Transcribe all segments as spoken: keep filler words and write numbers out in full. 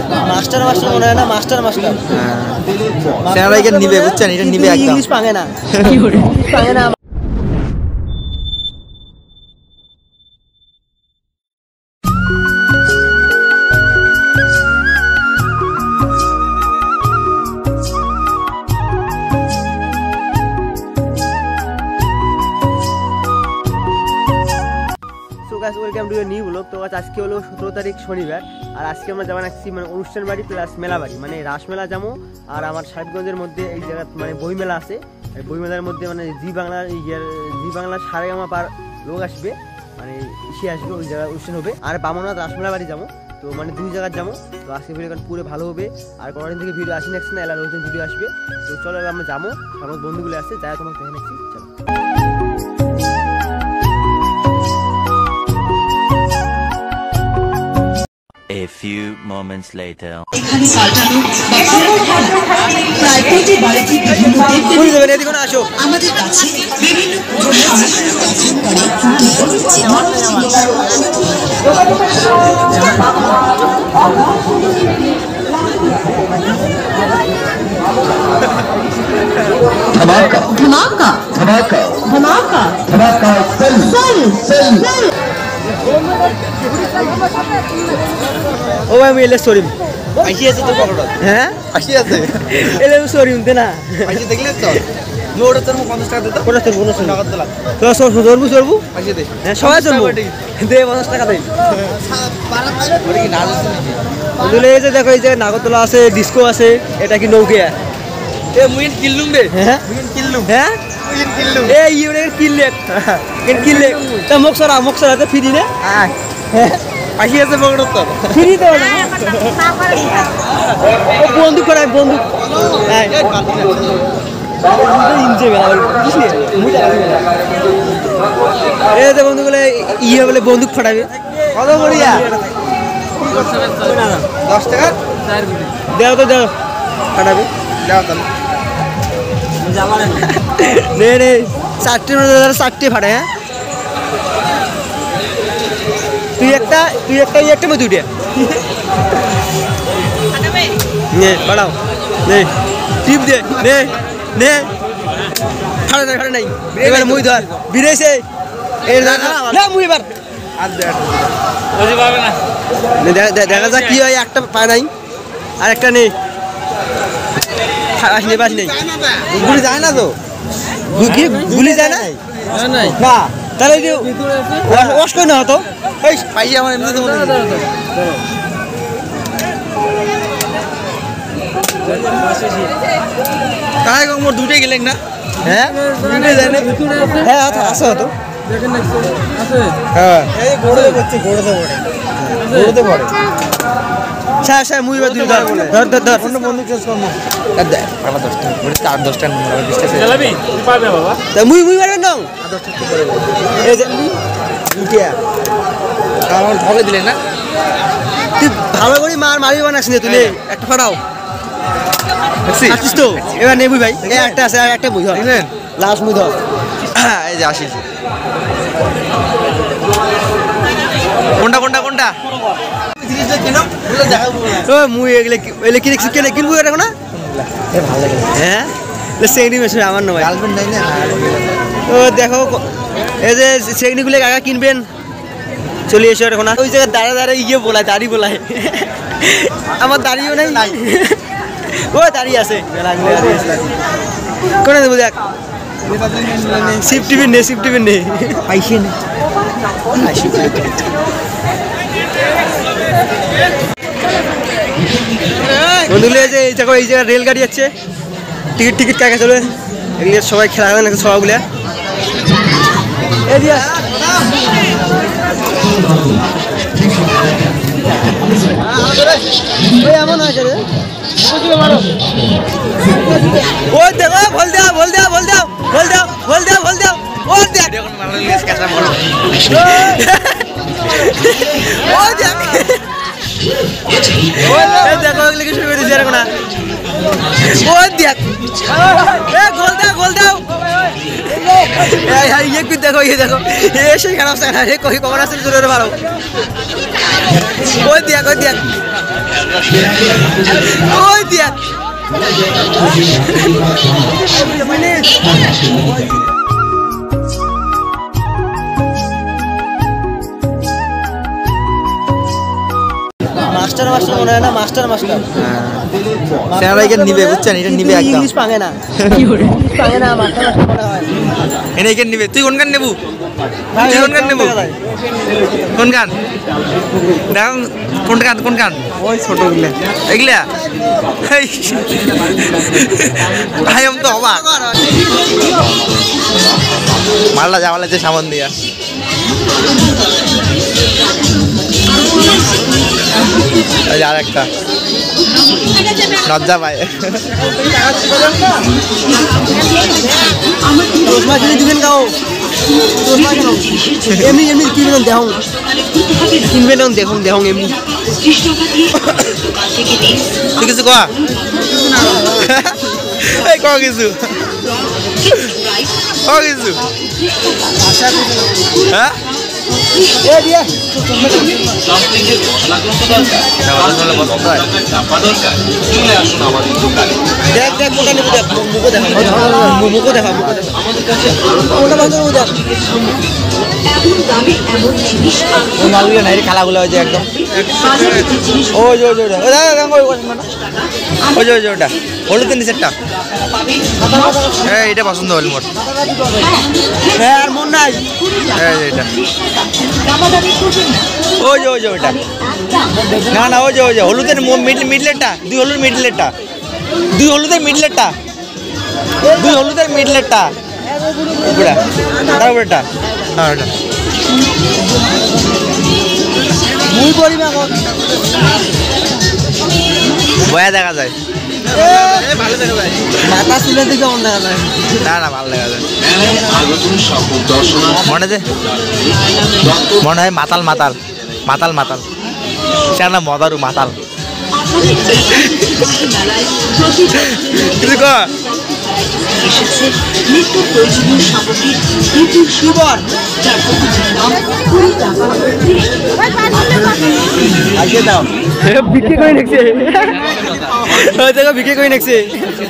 Master master মনে হয় না, মাস্টার মাস্টার। সেনারা এখানে নিবে, বুঝছেন? এটা নিবে একদম। ইংলিশ পাঙে না, পাঙে না। Welcome to new blog. তো আজকে হলো সতেরো তারিখ শনিবার, আর আজকে আমরা যাবো একটি মানে অনুষ্ঠান বাড়ি প্লাস মেলা বাড়ি, মানে রাসমেলা যাবো। আর আমার সাহেবগঞ্জের মধ্যে এই জায়গা মানে বইমেলা আছে, বইমেলার মধ্যে মানে জি বাংলার ইয়ার জি বাংলার সারে আমার পার লোক আসবে, মানে ইসে আসবে, ওই জায়গায় অনুষ্ঠান হবে। আর বামনাথ রাসমেলা বাড়ি যাবো, তো মানে দুই জায়গায় যাবো। তো আজকে ভিডিও পুরো ভালো হবে, আর কোনোদিন থেকে ভিডিও আসি নেক্সট না, এলাকার নতুন ভিডিও আসবে। তো চলো আমরা যাবো, আমার বন্ধুগুলো আসছে, যাই তোমাকে দেখে নিচ্ছি। চলো। A few moments later. আমাদের কাছে বিভিন্ন धमाका धमाका धमाका धमाका धमाका सेल सेल सेल ও ভাই আমি এলে সরিম আইসি আছে তো পকড়। হ্যাঁ আইসি আছে। এলে সরিম তে না আইসি দেখলে তো নোড়া তোর পঞ্চাশ টাকা দিতে। পঞ্চাশ টাকা পঞ্চাশ টাকা নগদ দিলাম। তো সরবু সরবু সরবু আইসি দে। হ্যাঁ সবাই সরবু দে পঞ্চাশ টাকা দেই। ওরে কি নাচ আছে নাকি? বন্ধুলে এই যে দেখো, এই যে নাগরদোলা আছে, ডিস্কো আছে, এটা কি নৌকা? এ মুইন কিল্লুম বে। হ্যাঁ মুইন কিল্লুম। হ্যাঁ মুইন কিল্লুম। এই ইউরে কিল্লেক কেন কিল্লেক তা মুখসরা মুখসরাতে ফ্রি নে। আয় আইসি আছে পকড় তো ফ্রি তো না ও বন্ধু করে বন্ধু এই ইনজে বেলা কিছু মুটা এই যে বন্ধুগুলো ইয়ে বলে বন্দুক ফাটাবে। কত বড়িয়া? দশ টাকা দাও তো দাও ফাটাবে। যাও তাহলে নে নে চারটে চারটে ফাটে। হ্যাঁ তুই একটা তুই একটা একটা মধ্যে দুইটা নে বাড়াও নে টিপ দে নে নে ফাটে নাই ফাটে নাই এবার মুই ধর বিরেছে এর না মুই এবার আর দে বুঝি পাবে না। দেখা যাক কি হয়, একটা পায় নাই আর একটা নেই আসলে বাস নেই গুলি যায় না তো। কি গুলি যায় না না তাহলে ওয়াশ করে না হতো। এই পাইছি আমার এমনি তো মনে হয়। তাই গো মোর দুটোই গেলেন না? হ্যাঁ দুটোই যায় না? হ্যাঁ আছে হতো। হ্যাঁ এই গোড়ে করছে, গোড়েতে পড়ে গোড়েতে পড়ে। স্যার স্যার মুই বা দুই ধর ধর ধর ধর অন্য বন্ধু চেঞ্জ করবো। আর দে বাবা দশ টাকা করে, চার দশ টাকা নম্বর বিশ টাকা চালাবি তুই পাবে বাবা। তা মুই মুই মারবেন না আর দশ টাকা করে এই যে দুটিয়া আমার ভগে দিলেন না। তুই ভালো করে মার মারি বানাস না তুই একটা ফাটাও আসিস তো। এবার নেবুই ভাই এই একটা আছে আর একটা মুই ধর লাস্ট মুই ধর। এই যে আসিস কোনটা কোনটা কোনটা ও মুই এগুলো এগুলো কি দেখছি কেন কিনবো এটা না ভালো লাগে। হ্যাঁ সেগনি মেশে আমার নয় গার্লফ্রেন্ড নাই না। ও দেখো এই যে সেগনিগুলো কাকা কিনবেন চলে এসো এখন। ওই জায়গায় দাঁড়া দাঁড়া ইয়ে বলায় দাড়ি বলায়, আমার দাড়িও নাই নাই ও দাঁড়িয়ে আছে কোনে দেবো দেখ শিফট টিফিন নেই শিফট টিফিন নেই পাইছি না। বন্ধুগুলো এই যে এই জায়গায় এই জায়গায় রেলগাড়ি আছে, টিকিট টিকিট কাকা চলবে এগুলো সবাই খেলা হবে নাকি সবাইগুলো এরিয়া এমন হয়েছে রে ও দেখো বল দাও বল দাও বল দাও বল দাও বল দাও বল দাও ও দেখ ও দেখ দেখো এগুলো কি শুরু করে দিয়েছে এখন ও দেখ এ গোল দাও গোল দাও ये कुछ देखो ये देखो ये से खराब से है कोई कमरा से जरूर मारो ওই দিয়া কই দিয়া ওই দিয়া মাস্টার মাস্টার মনে হয় না মাস্টার মাস্টার সেনারাইকে নিবে বুঝছেন এটা নিবে একদম ইংলিশ পাঙ্গে না কি করে পাঙ্গে না মাস্টার মাস্টার মনে হয় এনে এখানে নিবে তুই কোন গান নেবু তুই কোন গান নেবু কোন গান দাও কোন গান কোন গান ওই ছোটগুলো এগুলা ভাই আমি তো অবাক মারলা যাওয়া লাগছে সামন দিয়া আর একটা লজ্জা পায় রোজমা যদি দিবেন গাও এমনি এমনি কিনবেন দেখুন কিনবেন দেখুন দেখুন এমনি তুই কিছু কয়া এই কয়া কিছু কয়া কিছু হ্যাঁ দেখ দেখ কোনটা নেবো দেখ মুখো দেখা মুখো দেখা কোনটা বাঁধো দেখ খেলাগুলো হয়েছে একদম ওই যে ওই যে ওই যে ওটা হলুদ নিচেরটা হ্যাঁ এটা পছন্দ হল মোট হ্যাঁ আর মন নাই হ্যাঁ এটা ওই যে ওই যে ওইটা না না ওই যে ওই যে হলুদের মিডলেরটা দুই হলুদ মিডলেরটা দুই হলুদের মিডলেরটা দুই হলুদের মিডলেরটা উপরে তার উপরেটা হ্যাঁ ওটা মুই করি না বয়া দেখা যায় মাথা চুলে দিকে কেমন দেখা যায় না না ভালো দেখা যায় মনে যে মনে হয় মাতাল মাতাল মাতাল মাতাল সে না মদারু মাতাল কিছু কর আজকে দাও বিক্রি করে নেছে বিক্রি করে নেছে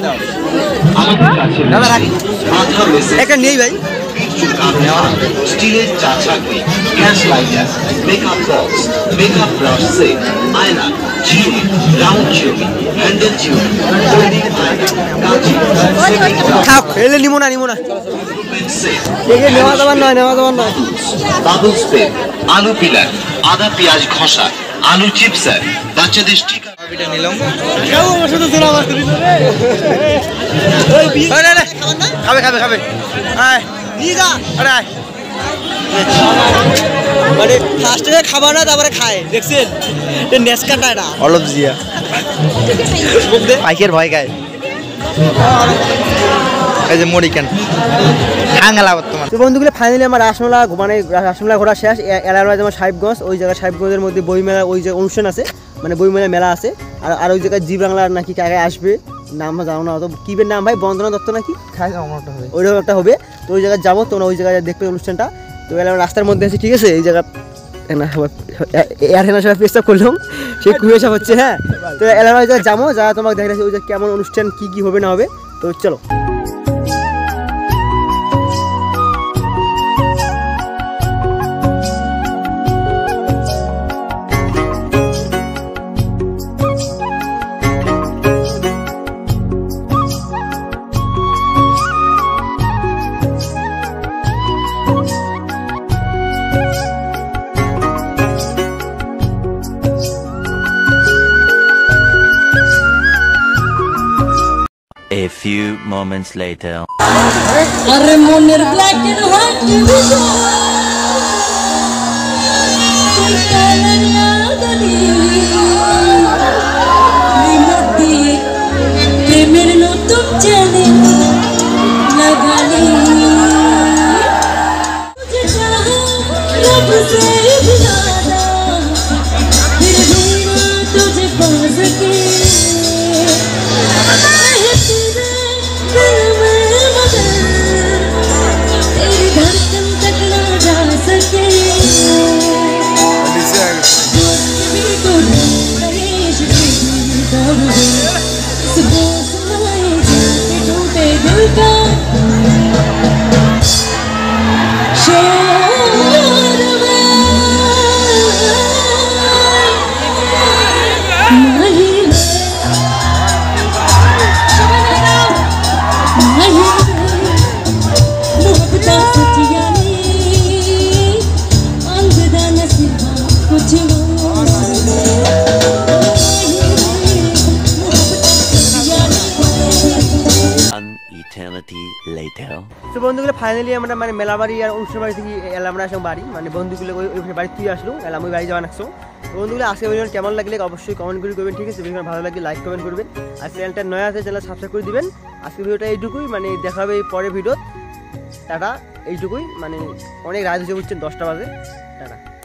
একটা নেই ভাই স্টিলের চা ছাঁকনি gas lighter makeup box makeup brush set আয়না চিরুনি রাউন্ড চিরুনি হ্যান্ডেল চিরুনি তৈরি আয়না কাঁচি থাক এলে নিমো না নিমো না একে নেওয়া যাবার নয় নেওয়া যাবার নয় বাবল স্প্রে আলু পিলার আদা পেঁয়াজ ঘষা আলু চিপসার বাচ্চাদের স্টিকার নিলাম খাবার না খাবে খাবে খাবে আয় নিয়ে যা আরে আয় মানে ফার্স্টে খাবার না তারপরে খায় দেখছেন নেসকাটা এটা অলপ জিয়া পাইকের ভয় খায় এই যে মরিকেন হাঙ্গালা বর্তমান তো বন্ধুগুলো ফাইনালি আমার রাসমেলা মানে রাসমেলা ঘোরা শেষ এলাকায় আমার সাহেবগঞ্জ ওই জায়গায় সাহেবগঞ্জের মধ্যে বইমেলা ওই যে অনুষ্ঠান আছে মানে বইমেলা মেলা আছে আর আর ওই জায়গায় জি বাংলার নাকি কাকে আসবে নাম জানো না অত কিবের নাম ভাই বন্দনা দত্ত নাকি ওইরকম একটা হবে তো ওই জায়গায় যাবো তোমরা ওই জায়গায় দেখবে অনুষ্ঠানটা তো এলাকার রাস্তার মধ্যে আছে ঠিক আছে এই জায়গা এয়ার হেনা সবাই পেস্তাব করলাম সেই কুয়েসা হচ্ছে হ্যাঁ তো এলাকার ওই জায়গায় যাবো যা তোমাকে দেখা যাচ্ছে ওই জায়গায় কেমন অনুষ্ঠান কী কী হবে না হবে তো চলো A few moments later. Are moner black and white division. Kalanya dali. Limoti. Premer no tum chale. Lagani. Tujhe chaha rab se bhi zyada. Phir bhi na tujhe pa sake. दूर हो इस बोझ लाए जाके टूटे दिल का शोर में माही eternity later. তো বন্ধুগুলো ফাইনালি আমরা মানে মেলা বাড়ি আর অনুষ্ঠান বাড়ি থেকে এলাম আমরা আসলাম বাড়ি মানে বন্ধুগুলো ওই বাড়ি তুই আসলো এলাম ওই বাড়ি যাওয়া নাকছো। তো বন্ধুগুলো আজকে ভিডিও কেমন লাগলে অবশ্যই কমেন্ট করে করবেন, ঠিক আছে? ভিডিও ভালো লাগলে লাইক কমেন্ট করবেন আর চ্যানেলটা নয়া আছে চ্যানেল সাবস্ক্রাইব করে দিবেন। আজকে ভিডিওটা এইটুকুই, মানে দেখা হবে পরে ভিডিও। টাটা, এইটুকুই, মানে অনেক রাত হয়েছে বুঝছেন, দশটা বাজে। টাটা।